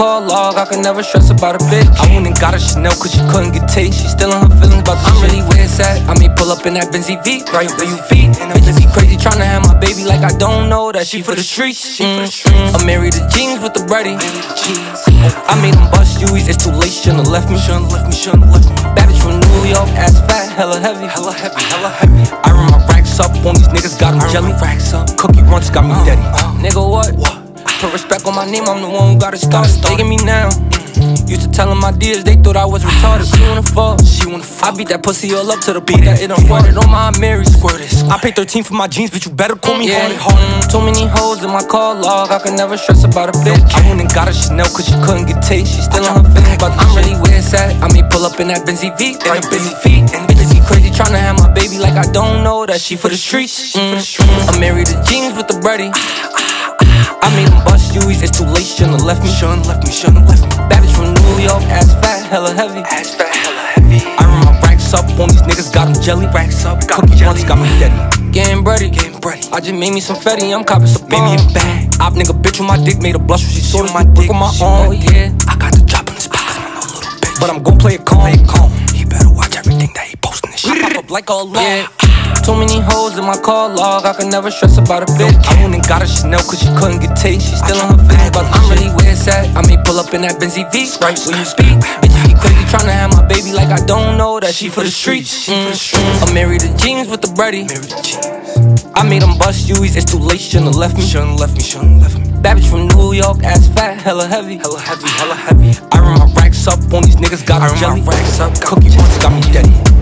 call log, I could never stress about a bitch. I went and got a Chanel cause she couldn't get taste. She still in her feelings about the I'm really where it's at. I may pull up in that Benzie V, right where you feet. Bitches be crazy tryna have my baby like I don't know that she for the streets. I'm married to jeans with the bready. I made them bust U's, it's too late, shouldn't have left me. Bad bitch from New York, ass fat, hella heavy. I run my racks up on these niggas, got them jelly. Cookie Runts got me daddy. Nigga, what? Put respect on my name, I'm the one who got it started. Taking me now. Used to tell them my deals, they thought I was retarded. She wanna fuck. I beat that pussy all up to the point that it unfolded on my Mary. I paid 13 for my jeans, but you better call me Harley. Too many hoes in my call log, I could never stress about a bitch. I went and got a Chanel cause she couldn't get taste. She still in her feelings, but I'm really where it's at. I may pull up in that Benzie V, right busy feet. And bitches be crazy tryna have my baby like I don't know that she for the streets. I'm married to jeans with the bready. I made them bust U's, it's too late, shouldn't have left me. Bad bitch from New York, ass fat, hella heavy. I run my racks up on these niggas, got them jelly. Cookie Runts got me daddy. Getting bready. I just made me some fetty, I'm copping some bomb. Op nigga bitch with my dick, made a blush when she saw my dick on my own. Yeah, I got the drop in the spot cause I'm no little bitch. But I'm gon' play it calm. He better watch everything that he postin' this shit. I pop up like all along. Yeah. Too many hoes in my call log, I could never stress about a bitch. I went and got a Chanel cause she couldn't get taste. She still in her feelings, but I'm really where it's at. I may pull up in that Benzie V, right where you speak. Bitches be crazy tryna have my baby like I don't know that she for the streets. I'm married to jeans with the bready. I made them bust U's, it's too late, shouldn't have left me. Bad bitch from New York, ass fat, hella heavy. I run my racks up on these niggas, got them jelly. Cookie Runts got me daddy.